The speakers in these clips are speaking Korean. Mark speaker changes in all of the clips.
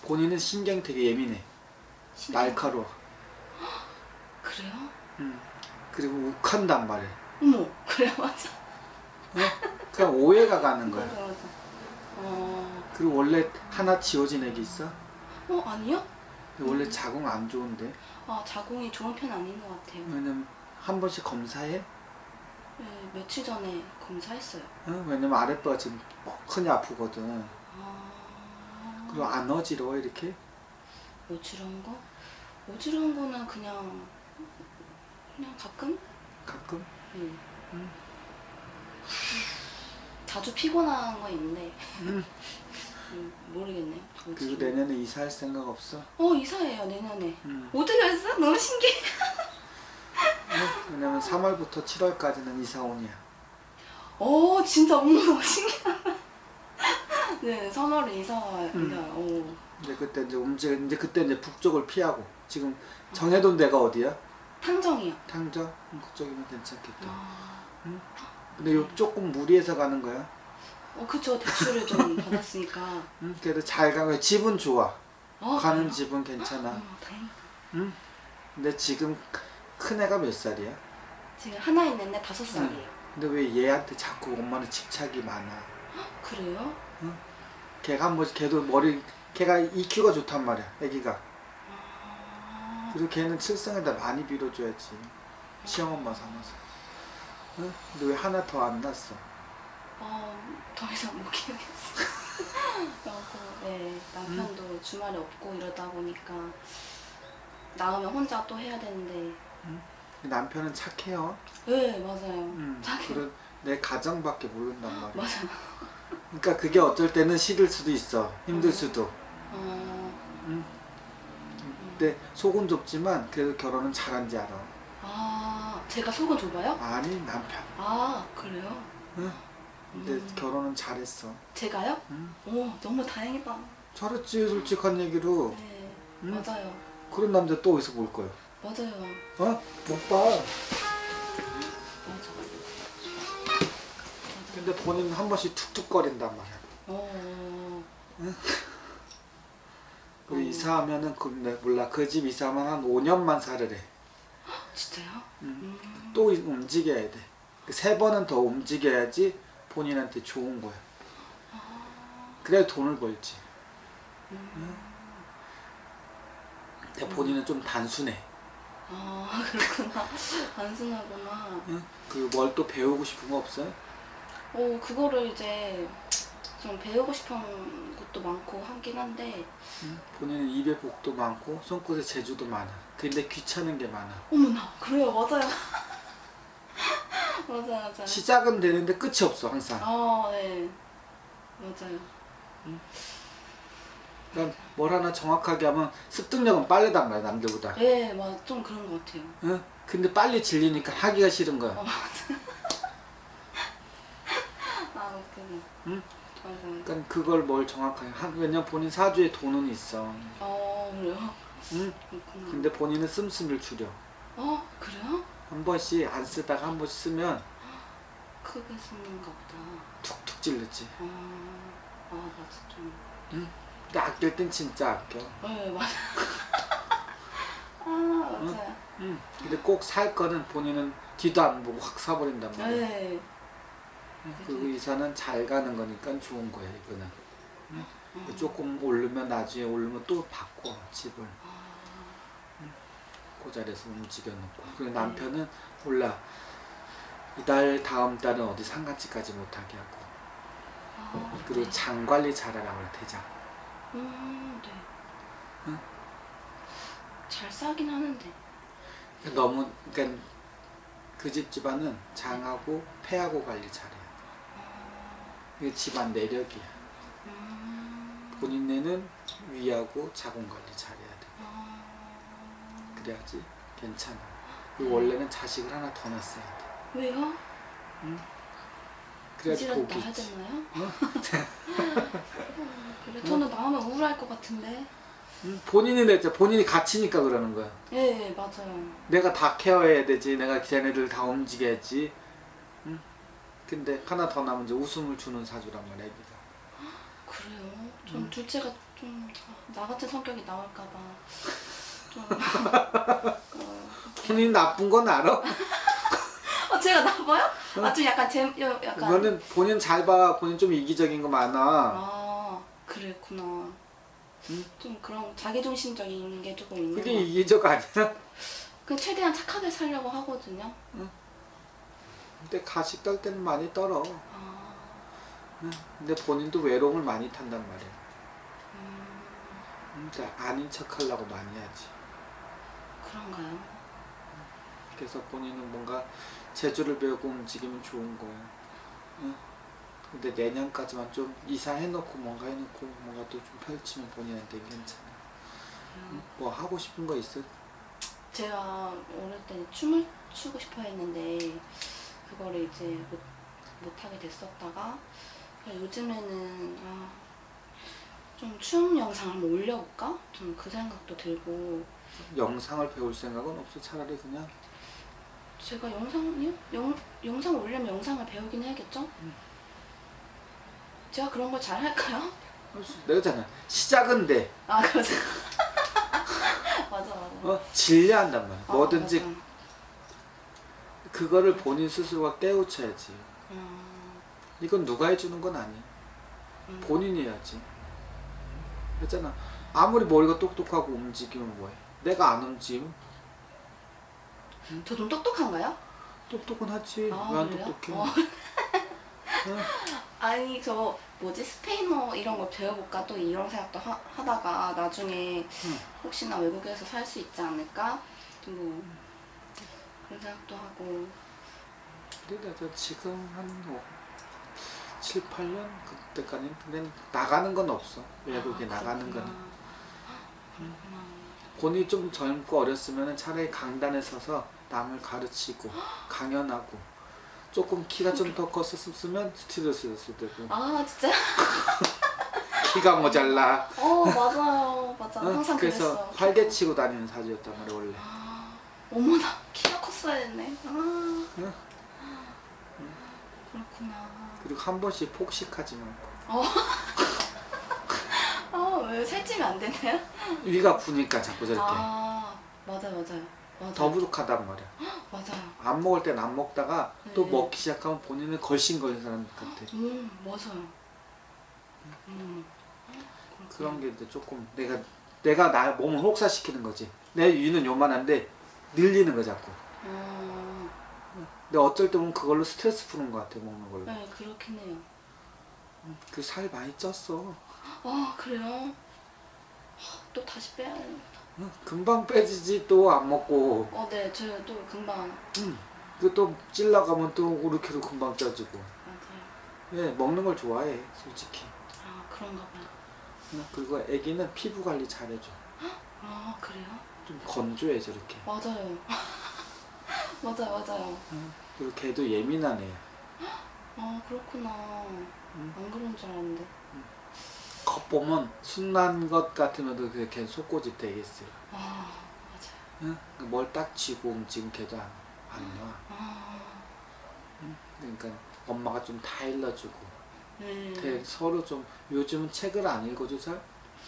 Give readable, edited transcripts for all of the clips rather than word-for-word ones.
Speaker 1: 본인은 신경이 되게 예민해. 날카로워.
Speaker 2: 그래요?
Speaker 1: 그리고 욱한단 말이야.
Speaker 2: 어머, 그래 맞아.
Speaker 1: 그냥 오해가 가는 거야.
Speaker 2: 맞아 맞아.
Speaker 1: 그리고 원래 하나 지워진 애기 있어?
Speaker 2: 아니요?
Speaker 1: 근데 원래 자궁 안 좋은데.
Speaker 2: 자궁이 좋은 편 아닌 것 같아요.
Speaker 1: 왜냐면 한 번씩 검사해?
Speaker 2: 네, 며칠 전에 검사했어요.
Speaker 1: 왜냐면 아랫배가 지금 흔히 아프거든. 그리고 안 어지러워 이렇게?
Speaker 2: 어지러운 거? 어지러운 거는 그냥 가끔?
Speaker 1: 가끔?
Speaker 2: 자주 피곤한 거 있는데 모르겠네요.
Speaker 1: 그리고 내년에 이사할 생각 없어?
Speaker 2: 이사해요 내년에. 어떻게 했어? 너무 신기해.
Speaker 1: 왜냐면 3월부터 7월까지는 이사온이야.
Speaker 2: 진짜 너무 신기하다. 네, 3월에 이사와요.
Speaker 1: 근데 그때 이제 그때 이제 북쪽을 피하고 지금 정해둔 데가 어디야?
Speaker 2: 탕정이요.
Speaker 1: 탕정? 그쪽이면 괜찮겠다. 근데 조금 무리해서 가는 거야?
Speaker 2: 그쵸. 대출을 좀 받았으니까.
Speaker 1: 그래도 잘 가고 집은 좋아. 가는
Speaker 2: 그래요?
Speaker 1: 집은 괜찮아.
Speaker 2: 다행이다.
Speaker 1: 근데 지금 큰 애가 몇 살이야?
Speaker 2: 지금 하나 있는데 5살이에요.
Speaker 1: 근데 왜 얘한테 자꾸 엄마는 집착이 많아?
Speaker 2: 그래요?
Speaker 1: 걔가 한 번씩 걔가 EQ가 좋단 말이야, 애기가. 그리고 걔는 칠성에다 많이 빌어줘야지. 시험엄마 삼아서. 근데 왜 하나 더 안 낳았어?
Speaker 2: 더 이상 못 키우겠어. 네, 남편도 주말에 없고 이러다 보니까 낳으면 혼자 또 해야 되는데.
Speaker 1: 남편은 착해요.
Speaker 2: 네, 맞아요. 착해요.
Speaker 1: 그리고 내 가정밖에 모른단 말이야.
Speaker 2: 맞아요.
Speaker 1: 그러니까 그게 어쩔 때는 싫을 수도 있어. 힘들 수도. 근데 속은 좁지만 그래도 결혼은 잘한지 알아.
Speaker 2: 제가 속은 좁아요?
Speaker 1: 아니, 남편.
Speaker 2: 그래요?
Speaker 1: 근데 결혼은 잘했어.
Speaker 2: 제가요? 너무 다행이다.
Speaker 1: 잘했지, 솔직한 얘기로.
Speaker 2: 네, 맞아요.
Speaker 1: 그런 남자 또 어디서 볼 거야?
Speaker 2: 맞아요.
Speaker 1: 못 봐.
Speaker 2: 맞아.
Speaker 1: 근데 본인은 한 번씩 툭툭거린단 말이야. 그리고 이사하면은 몰라, 그 집 이사하면 한 5년만 살으래.
Speaker 2: 진짜요?
Speaker 1: 또 움직여야 돼. 3번은 더 움직여야지 본인한테 좋은 거야. 그래야 돈을 벌지. 근데 본인은 좀 단순해.
Speaker 2: 그렇구나. 단순하구나.
Speaker 1: 그 뭘 또 배우고 싶은 거 없어요?
Speaker 2: 그거를 이제 좀 배우고 싶은 것도 많고 하긴 한데.
Speaker 1: 본인은 입에 복도 많고 손끝에 재주도 많아. 근데 귀찮은 게 많아.
Speaker 2: 어머나, 그래요. 맞아요. 맞아.
Speaker 1: 시작은 되는데 끝이 없어, 항상.
Speaker 2: 네. 맞아요.
Speaker 1: 그러니까 뭘 하나 정확하게 하면 습득력은 빠르단 말이야, 남들보다.
Speaker 2: 네, 좀 그런 것 같아요.
Speaker 1: 근데 빨리 질리니까 하기가 싫은 거야.
Speaker 2: 맞아. 웃기네. 맞아.
Speaker 1: 그러니까 그걸 뭘 정확하게 왜냐면 본인 사주에 돈은 있어.
Speaker 2: 그래요? 그렇구나.
Speaker 1: 근데 본인은 씀씀이를 줄여.
Speaker 2: 그래요?
Speaker 1: 한 번씩 안 쓰다가 한 번씩 쓰면
Speaker 2: 크게 쓰는가 보다.
Speaker 1: 툭툭 찔르지.
Speaker 2: 맞아 좀.
Speaker 1: 근데 아낄 땐 진짜 아껴.
Speaker 2: 네, 맞아. 맞아요.
Speaker 1: 근데 꼭 살 거는 본인은 뒤도 안 보고 확 사버린단 말이야.
Speaker 2: 네.
Speaker 1: 그 이사는 잘 가는 거니까 좋은 거야, 이거는. 조금 오르면 나중에 오르면 또 바꿔, 집을. 그 자리에서 움직여놓고. 그리고 남편은 몰라, 이달 다음 달은 어디 상간집까지 못하게 하고. 그리고 장 관리 잘하라고 그래, 대장.
Speaker 2: 네. 잘 싸긴 하는데.
Speaker 1: 너무, 그러니까 그 집안은 장하고 폐하고 관리 잘해. 이게 집안 내력이야. 본인네는 위하고 자궁 관리 잘해야 돼. 그래야지 괜찮아. 그리고 원래는 자식을 하나 더 낳았어야 돼.
Speaker 2: 왜요?
Speaker 1: 그래야지 복이
Speaker 2: 낳아야
Speaker 1: 있지.
Speaker 2: 되나요? 그래, 저는 낳으면 우울할 것 같은데.
Speaker 1: 본인이 갇히니까 그러는 거야.
Speaker 2: 네, 맞아요.
Speaker 1: 내가 다 케어해야 되지. 내가 걔네들 다 움직여야지. 근데 하나 더 나면 이제 웃음을 주는 사주란 말이야, 애기가.
Speaker 2: 그래요? 전 둘째가 좀 나 같은 성격이 나올까봐 좀
Speaker 1: 본인 나쁜 건 알아?
Speaker 2: 제가 나빠요? 좀 약간 약간
Speaker 1: 너는 본인 잘 봐. 본인 좀 이기적인 거 많아.
Speaker 2: 그랬구나.
Speaker 1: 응?
Speaker 2: 좀 그런 자기중심적인 게 조금 있는
Speaker 1: 그게
Speaker 2: 것
Speaker 1: 이기적 아니야?
Speaker 2: 그 최대한 착하게 살려고 하거든요.
Speaker 1: 근데 가식 떨 때는 많이 떨어.
Speaker 2: 아,
Speaker 1: 근데 본인도 외로움을 많이 탄단 말이야. 근데 아닌 척 하려고 많이 하지.
Speaker 2: 그런가요?
Speaker 1: 그래서 본인은 뭔가 재주를 배우고 움직이면 좋은 거야. 근데 내년까지만 좀 이사해놓고 뭔가 해놓고 뭔가 또 좀 펼치면 본인한테 괜찮아. 뭐 하고 싶은 거 있어?
Speaker 2: 제가 어릴 때 춤을 추고 싶어 했는데 그거를 이제 못하게 됐었다가 요즘에는 좀 춤 영상 한번 올려볼까? 좀 그 생각도 들고.
Speaker 1: 영상을 배울 생각은 없어? 차라리 그냥?
Speaker 2: 제가 영상이요? 영상 올리면 영상을 배우긴 해야겠죠? 제가 그런 걸 잘 할까요?
Speaker 1: 내가잖아. 시작은 돼.
Speaker 2: 그래서 맞아.
Speaker 1: 질려 한단 말이야. 뭐든지
Speaker 2: 맞아.
Speaker 1: 그거를 본인 스스로가 깨우쳐야지. 이건 누가 해주는 건 아니야. 본인이 해야지. 그랬잖아. 아무리 머리가 똑똑하고 움직이면 뭐해. 내가 안 움직이면
Speaker 2: 저 좀 똑똑한가요?
Speaker 1: 똑똑은 하지. 왜 안
Speaker 2: 그래요?
Speaker 1: 똑똑해?
Speaker 2: 아니 저 스페인어 이런 거 배워볼까 또 이런 생각도 하다가 나중에 혹시나 외국에서 살 수 있지 않을까 뭐 그런 생각도 하고.
Speaker 1: 근데 내가 지금 한 7, 8년 그때까지는 근데 나가는 건 없어. 외국에 나가는 거는. 본인이 좀 젊고 어렸으면 차라리 강단에 서서 남을 가르치고 강연하고 조금 키가 좀 더 컸었으면 스튜디오스였을 때고.
Speaker 2: 진짜?
Speaker 1: 키가 모자라.
Speaker 2: 맞아요. 항상
Speaker 1: 그래서
Speaker 2: 그랬어.
Speaker 1: 활개치고 다니는 사주였단 말이야 원래.
Speaker 2: 어머나 키가 컸어야 했네. 그렇구나.
Speaker 1: 그리고 한 번씩 폭식하지 말고.
Speaker 2: 왜 살찌면 안 되나요?
Speaker 1: 위가 부니까 자꾸 저렇게.
Speaker 2: 맞아요.
Speaker 1: 더 부족하단 말이야.
Speaker 2: 맞아요.
Speaker 1: 안 먹을 땐 안 먹다가 또
Speaker 2: 네.
Speaker 1: 먹기 시작하면 본인은 걸신거리는 사람 같아.
Speaker 2: 맞아요.
Speaker 1: 그런 게 이제 조금 내가 나 몸을 혹사시키는 거지. 내 위는 요만한데 늘리는 거 자꾸. 근데 어쩔 때 보면 그걸로 스트레스 푸는 것 같아. 먹는 걸로.
Speaker 2: 네, 그렇긴 해요.
Speaker 1: 그 살 많이 쪘어.
Speaker 2: 그래요? 또 다시 빼야겠다.
Speaker 1: 금방 빼지지. 또 안 먹고.
Speaker 2: 네, 저도 금방.
Speaker 1: 그 또 찔러가면 또 이렇게도 금방 쪄지고.
Speaker 2: 맞아요.
Speaker 1: 예, 먹는 걸 좋아해 솔직히.
Speaker 2: 그런가 봐요.
Speaker 1: 그리고 애기는 피부 관리 잘해줘.
Speaker 2: 그래요?
Speaker 1: 좀 건조해 저렇게.
Speaker 2: 맞아요. 맞아요.
Speaker 1: 그리고 걔도 예민한 애야.
Speaker 2: 그렇구나. 안 그런 줄 알았는데.
Speaker 1: 겉보면 순한 것 같으면도 걔 속고집 되겠어요.
Speaker 2: 맞아요.
Speaker 1: 뭘 딱 쥐고 움직이면 걔도 안 놔. 그러니까 엄마가 좀 다 일러주고. 서로 좀 요즘은 책을 안 읽어줘 잘?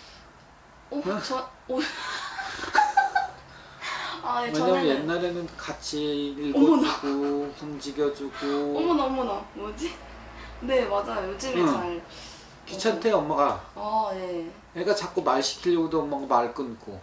Speaker 1: 왜냐면
Speaker 2: 저는
Speaker 1: 옛날에는 같이 읽어주고 움직여주고.
Speaker 2: 어머나 뭐지? 네, 맞아요. 요즘에 잘
Speaker 1: 귀찮대 엄마가.
Speaker 2: 네.
Speaker 1: 애가 자꾸 말 시키려고도 엄마가 말 끊고.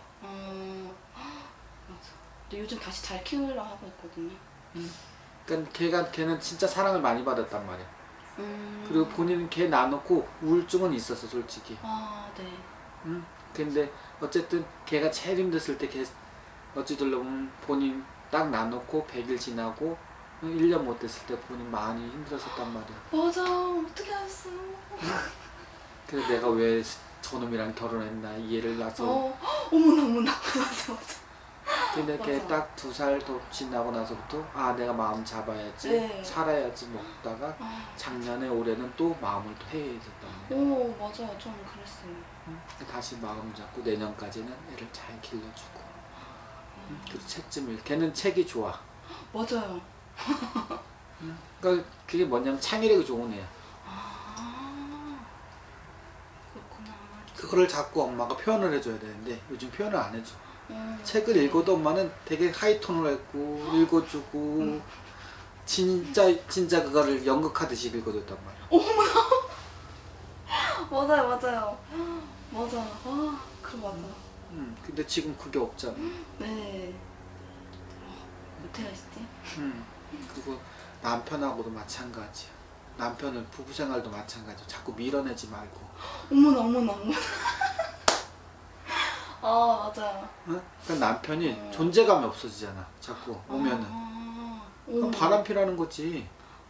Speaker 2: 맞아. 근데 요즘 다시 잘 키우려 하고 있거든요.
Speaker 1: 그러니까 걔는 진짜 사랑을 많이 받았단 말이야. 그리고 본인은 걔 놔놓고 우울증은 있었어 솔직히.
Speaker 2: 네.
Speaker 1: 근데 어쨌든 걔가 제일 힘들었을 때 걔 어찌들려 보면 본인 딱 놔놓고 100일 지나고 1년 못 됐을 때 본인 많이 힘들었었단 말이야.
Speaker 2: 맞아. 어떻게 알았어?
Speaker 1: 그래서 내가 왜 저놈이랑 결혼했나 이해를 나서.
Speaker 2: 어머나. 맞아.
Speaker 1: 근데 걔
Speaker 2: 맞아.
Speaker 1: 딱 2살 더 지나고 나서부터 내가 마음 잡아야지.
Speaker 2: 네.
Speaker 1: 살아야지 먹다가 작년에 올해는 또 마음을 또 해야겠단 말이야.
Speaker 2: 맞아요. 좀 그랬어요.
Speaker 1: 다시 마음 잡고 내년까지는 애를 잘 길러주고. 그리고 책 좀 걔는 책이 좋아.
Speaker 2: 맞아요.
Speaker 1: 그러니까 그게 뭐냐면 창의력이 좋은 애야.
Speaker 2: 그렇구나.
Speaker 1: 그거를 자꾸 엄마가 표현을 해줘야 되는데 요즘 표현을 안 해줘.
Speaker 2: 음.
Speaker 1: 책을 읽어도 엄마는 되게 하이톤으로 읽고 읽어주고 진짜 그거를 연극하듯이 읽어줬단 말이야.
Speaker 2: 맞아요, 맞아요. 맞아. 아, 그 맞아.
Speaker 1: 근데 지금 그게 없잖아.
Speaker 2: 네. 어떻게 하시지?
Speaker 1: 그리고 남편하고도 마찬가지야. 남편은 부부생활도 마찬가지야. 자꾸 밀어내지 말고.
Speaker 2: 어머나, 어머나, 어머나. 아, 맞아요.
Speaker 1: 응? 그러니까 남편이 존재감이 없어지잖아. 자꾸 오면은. 그럼 바람피라는 거지.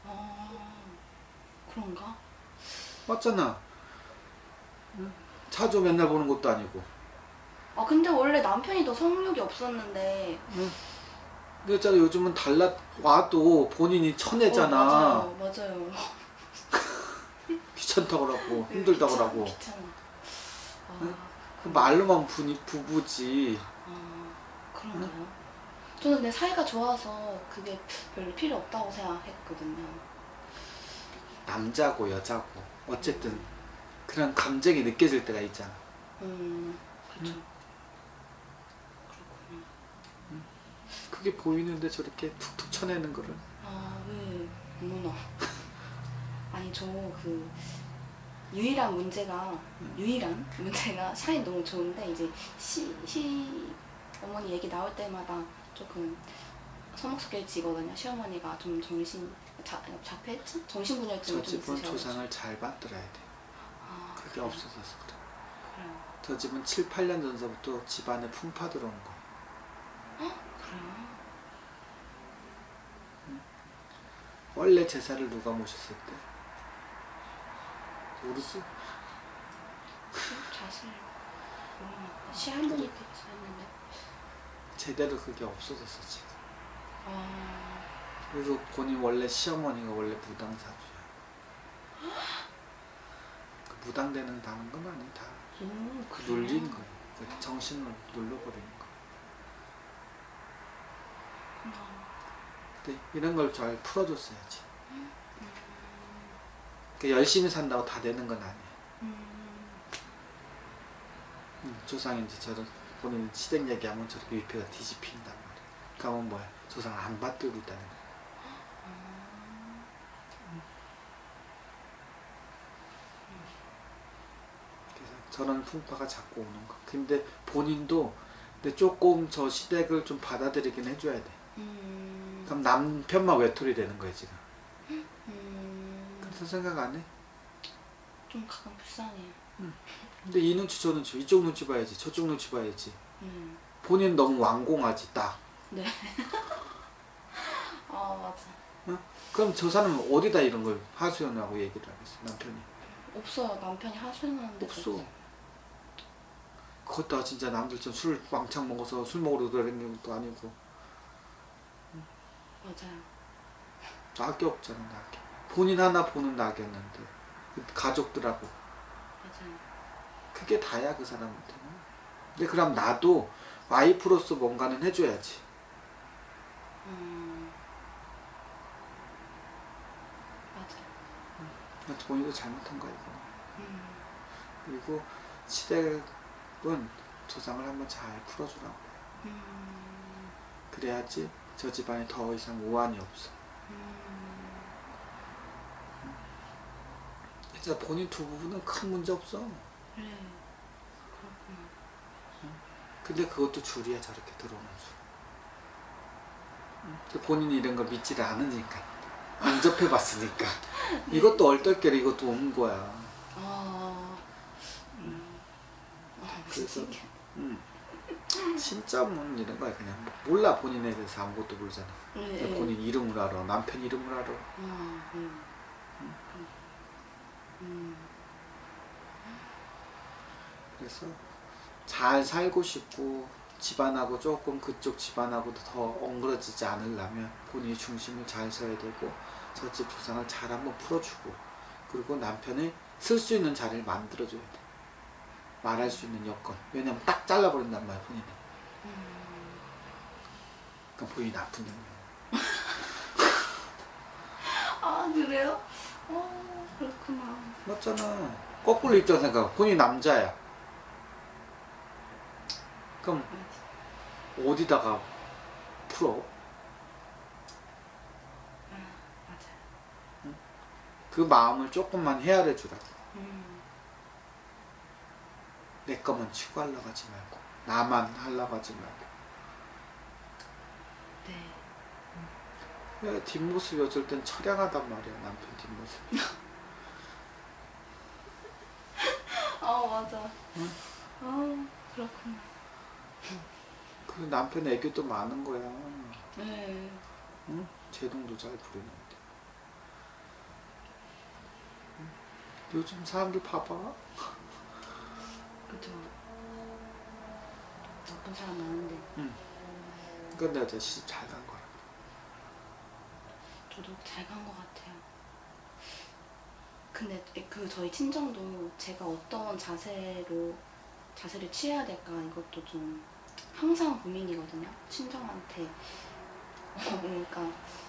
Speaker 2: 그런가?
Speaker 1: 맞잖아. 응? 자주 맨날 보는 것도 아니고.
Speaker 2: 아, 근데 원래 남편이 더 성욕이 없었는데.
Speaker 1: 응? 근데 있잖아, 요즘은 와도 본인이 쳐내잖아.
Speaker 2: 맞아요, 맞아요.
Speaker 1: 귀찮다고 그러고 힘들다고 그러고.
Speaker 2: 귀찮아. 아,
Speaker 1: 응? 그 말로만 부부지.
Speaker 2: 그런가요? 저는 근데 사이가 좋아서 그게 별로 필요 없다고 생각했거든요.
Speaker 1: 남자고 여자고 어쨌든 그런 감정이 느껴질 때가 있잖아.
Speaker 2: 그렇죠.
Speaker 1: 그게 보이는데 저렇게 툭툭 쳐내는 거를.
Speaker 2: 아, 왜? 어머나. 아니, 저 그 유일한 문제가 샤인 너무 좋은데 이제 어머니 얘기 나올 때마다 조금 서먹서겨지거든요. 시어머니가 좀 자폐증? 정신분열증이
Speaker 1: 저
Speaker 2: 좀
Speaker 1: 집은
Speaker 2: 있으셔가지고.
Speaker 1: 조상을 잘 만들어야 돼.
Speaker 2: 아,
Speaker 1: 그게
Speaker 2: 그래요?
Speaker 1: 없어져서 그래.
Speaker 2: 그래요.
Speaker 1: 저 집은 7, 8년 전서부터 집안에 풍파 들어온 거.
Speaker 2: 그래요?
Speaker 1: 원래 제사를 누가 모셨을 때? 모르지?
Speaker 2: 자세히 시한 분이 했는데.
Speaker 1: 제대로 그게 없어졌어 지금.
Speaker 2: 아,
Speaker 1: 그리고 본인 원래 시어머니가 원래 무당사주야. 그 무당되는 다는 건 아니 다. 그 눌린 거야. 그 정신을 눌러버리는 거. 근데 이런 걸 잘 풀어줬어야지. 그러니까 열심히 산다고 다 되는 건 아니야. 조상이 이제 저런 본인 시댁 얘기하면 저렇게 위패가 뒤집힌단 말이야. 그러면 뭐야? 조상을 안 받들고 있다는 거야. 그래서 저런 풍파가 자꾸 오는 거. 근데 본인도 근데 조금 저 시댁을 좀 받아들이긴 해줘야 돼. 그럼 남편만 외톨이 되는 거야 지금. 그래서 생각 안 해?
Speaker 2: 좀 가끔 불쌍해요.
Speaker 1: 근데 이 눈치 저 눈치 이쪽 눈치 봐야지 저쪽 눈치 봐야지. 본인 너무 완공하지 딱.
Speaker 2: 네. 아, 맞아.
Speaker 1: 응? 그럼 저 사람은 어디다 이런 걸 하소연하고 얘기를 하겠어 남편이.
Speaker 2: 없어요. 남편이 하소연하는데.
Speaker 1: 없어. 그것도 진짜 남들처럼 술 왕창 먹어서 술 먹으러 다니는 것도 아니고.
Speaker 2: 맞아요.
Speaker 1: 낙이 없잖아 낙이. 본인 하나 보는 낙이었는데 가족들하고.
Speaker 2: 맞아요.
Speaker 1: 그게 다야 그 사람한테는. 근데 그럼 나도 와이프로서 뭔가는 해줘야지.
Speaker 2: 맞아요.
Speaker 1: 본인도 잘못한 거야 이거. 그리고 시댁은 조상을 한번 잘 풀어주라고. 그래야지 저 집안에 더 이상 우환이 없어. 진짜 본인 두 부부는 큰 문제 없어.
Speaker 2: 그래. 그렇구나.
Speaker 1: 근데 그것도 줄이야 저렇게 들어오는 줄. 본인이 이런 걸 믿지를 않으니까 안 접해봤으니까. 이것도 얼떨결에 이것도 오는 거야.
Speaker 2: 아,
Speaker 1: 그래서 신점은 이런 거야 그냥 몰라. 본인에 대해서 아무것도 모르잖아.
Speaker 2: 네.
Speaker 1: 본인 이름을 알아. 남편 이름을 알아. 그래서 잘 살고 싶고 집안하고 조금 그쪽 집안하고도 더 엉그러지지 않으려면 본인이 중심을 잘 서야 되고 저 집 조상을 잘 한번 풀어주고 그리고 남편이 쓸 수 있는 자리를 만들어줘야 돼. 말할 수 있는 여건. 왜냐면 딱 잘라버린단 말이야 본인은. 그럼 본인이 나쁜 놈이야.
Speaker 2: 아, 그래요? 그렇구나.
Speaker 1: 맞잖아. 거꾸로 입장 생각. 본인이 남자야. 그럼
Speaker 2: 맞아.
Speaker 1: 어디다가 풀어?
Speaker 2: 맞아요.
Speaker 1: 그 마음을 조금만 헤아려 주라. 내 것만 치고 하려고 하지 말고, 나만 하려고 하지 말고.
Speaker 2: 네.
Speaker 1: 뒷모습이 어쩔 땐 처량하단 말이야, 남편 뒷모습.
Speaker 2: 맞아.
Speaker 1: 응?
Speaker 2: 그렇구나.
Speaker 1: 그 남편 애교도 많은 거야.
Speaker 2: 네.
Speaker 1: 응? 제동도 잘 부리는데. 응? 요즘 사람들 봐봐.
Speaker 2: 그죠. 나쁜 사람 많은데.
Speaker 1: 응. 그러니까 내가 진짜 시집 잘 간 거야.
Speaker 2: 저도 잘 간 것 같아요. 근데 그 저희 친정도 제가 어떤 자세를 취해야 될까 이것도 좀 항상 고민이거든요. 친정한테 그러니까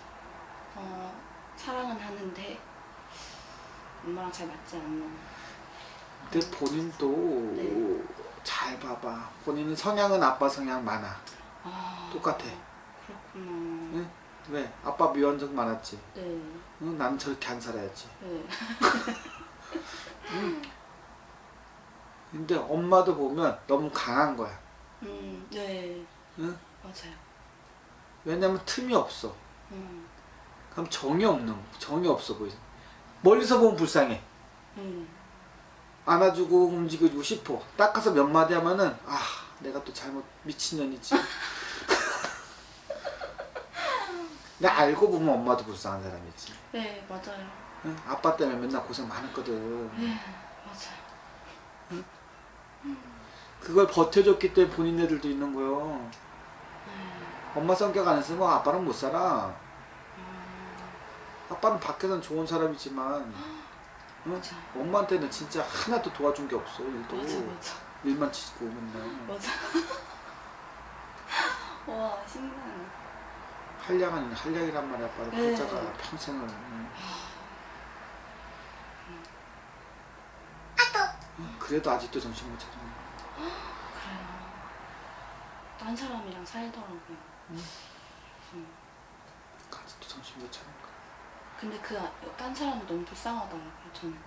Speaker 2: 사랑은 하는데 엄마랑 잘 맞지 않는.
Speaker 1: 근데 본인도
Speaker 2: 네.
Speaker 1: 잘 봐봐. 본인은 성향은 아빠 성향 많아. 똑같아.
Speaker 2: 그렇구나.
Speaker 1: 응? 왜? 아빠 미완적 많았지.
Speaker 2: 네.
Speaker 1: 응? 나는 저렇게 안 살아야지.
Speaker 2: 네.
Speaker 1: 응? 근데 엄마도 보면 너무 강한 거야.
Speaker 2: 네.
Speaker 1: 응?
Speaker 2: 맞아요.
Speaker 1: 왜냐면 틈이 없어. 그럼 정이 없어 보이지. 멀리서 보면 불쌍해. 안아주고 움직여주고 싶어. 딱 가서 몇 마디 하면은 내가 또 잘못 미친년이지. 근데 알고 보면 엄마도 불쌍한 사람이지.
Speaker 2: 네, 맞아요.
Speaker 1: 응? 아빠 때문에 맨날 고생 많았거든.
Speaker 2: 네, 맞아요.
Speaker 1: 응? 그걸 버텨줬기 때문에 본인 애들도 있는 거요. 엄마 성격 안 쓰면 아빠는 못 살아. 아빠는 밖에서는 좋은 사람이지만 응? 엄마한테는 진짜 하나도 도와준 게 없어. 일도.
Speaker 2: 맞아.
Speaker 1: 일만 치고 맨날.
Speaker 2: 맞아. 와, 신기하네.
Speaker 1: 한량 아닌 한량이란 말이야. 아빠는
Speaker 2: 네.
Speaker 1: 팔자가 평생을. 그래도 아직도 정신 못 차리는 거야.
Speaker 2: 그래요. 딴 사람이랑 살더라고요.
Speaker 1: 아직도 정신 못 차리는 거야.
Speaker 2: 근데 딴 사람이 너무 불쌍하더라고요, 저는.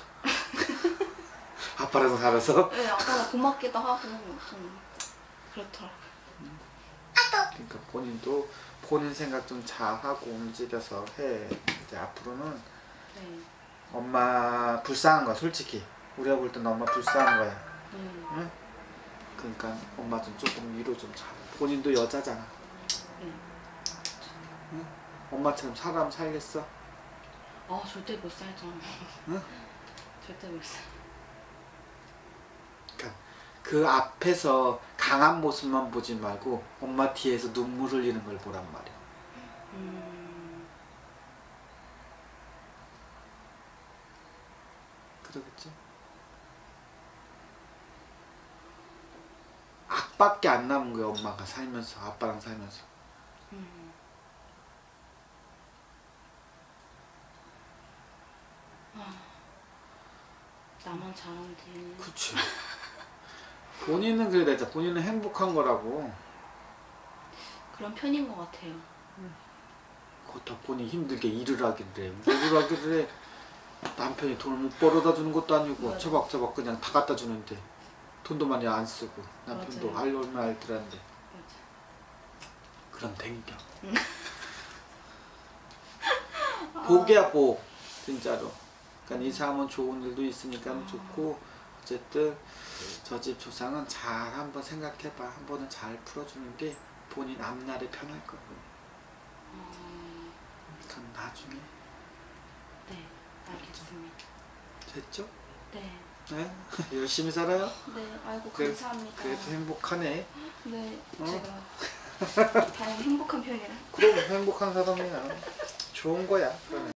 Speaker 1: 아빠랑 살아서?
Speaker 2: 네, 아빠가 고맙기도 하고 좀 그렇더라고요.
Speaker 1: 그러니까 본인도 본인 생각 좀 잘하고 움직여서 해. 이제 앞으로는
Speaker 2: 네.
Speaker 1: 엄마 불쌍한 거야, 솔직히. 우리가 볼 땐 엄마 불쌍한 거야. 응? 그러니까 엄마 좀 조금 위로 좀 잘해. 본인도 여자잖아.
Speaker 2: 네.
Speaker 1: 응? 엄마처럼 사람 살겠어?
Speaker 2: 절대 못 살죠.
Speaker 1: 응?
Speaker 2: 절대 못 살.
Speaker 1: 그러니까 그 앞에서 강한 모습만 보지 말고 엄마 뒤에서 눈물 흘리는 걸 보란 말이야. 그러겠지? 악밖에 안 남은 거야, 엄마가 살면서, 아빠랑 살면서.
Speaker 2: 나만 잘하면 되네.
Speaker 1: 그치. 본인은 그래, 되자. 본인은 행복한 거라고.
Speaker 2: 그런 편인 것 같아요.
Speaker 1: 그렇다 본인 힘들게 일을 하길래, 일을 하길래 남편이 돈을 못 벌어다 주는 것도 아니고
Speaker 2: 맞아.
Speaker 1: 처박처박 그냥 다 갖다 주는데 돈도 많이 안 쓰고 남편도
Speaker 2: 맞아요.
Speaker 1: 얼마나 알뜰한데.
Speaker 2: 맞아.
Speaker 1: 그럼 댕겨. 복이야, 복. 진짜로. 그러니까 이 사람은 좋은 일도 있으니까 좋고, 어쨌든 저 집 조상은 잘 한번 생각해봐. 한 번은 잘 풀어주는 게 본인 앞날에 편할 거고. 그럼 나중에.
Speaker 2: 네, 알겠습니다.
Speaker 1: 됐죠?
Speaker 2: 네.
Speaker 1: 네? 열심히 살아요?
Speaker 2: 네, 아이고
Speaker 1: 그래,
Speaker 2: 감사합니다.
Speaker 1: 그래도 행복하네.
Speaker 2: 네,
Speaker 1: 어?
Speaker 2: 제가 다행히 행복한 편이라.
Speaker 1: 그럼 행복한 사람이야. 좋은 거야.